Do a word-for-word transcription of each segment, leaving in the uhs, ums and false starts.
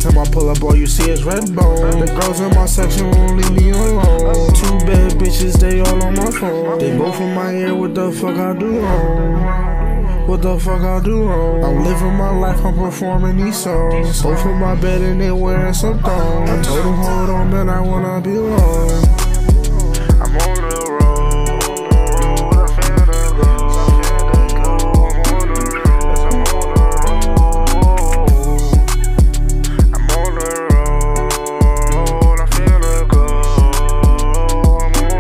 time I pull up, all you see is REDBONE. The girls in my section won't leave me alone. Two bad bitches, they all on my phone. They both in my ear, what the fuck I do wrong? What the fuck I do wrong? I'm living my life, I'm performing these songs. Both in my bed and they wearing some thongs. I told them hold on, man, I wanna be alone. I'm on the road, I finna go. I'm on the road, I'm on the road, I finna go. I'm on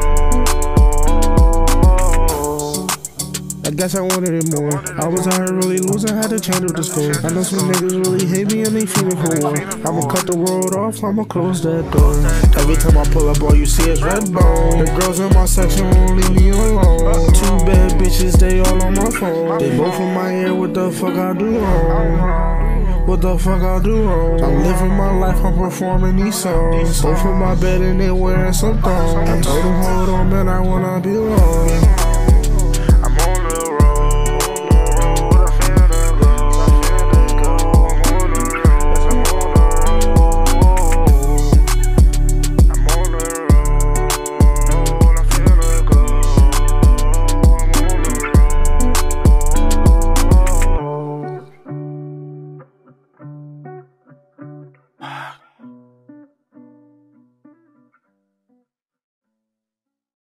the road. I guess I wanted it more. I was out here really losing, had to change up the score. I know some niggas really hate me and they feeling for war. I'ma cut the world off, I'ma close that door. Every time I pull up, all you see is REDBONE. The girls in my section won't leave me alone. Two bad bitches, they all on my phone. They both in my ear, what the fuck I do wrong? What the fuck I do wrong? I'm living my life, I'm performing these songs. Both in my bed and they wearing some thongs. I told them hold on, man, I wanna be alone.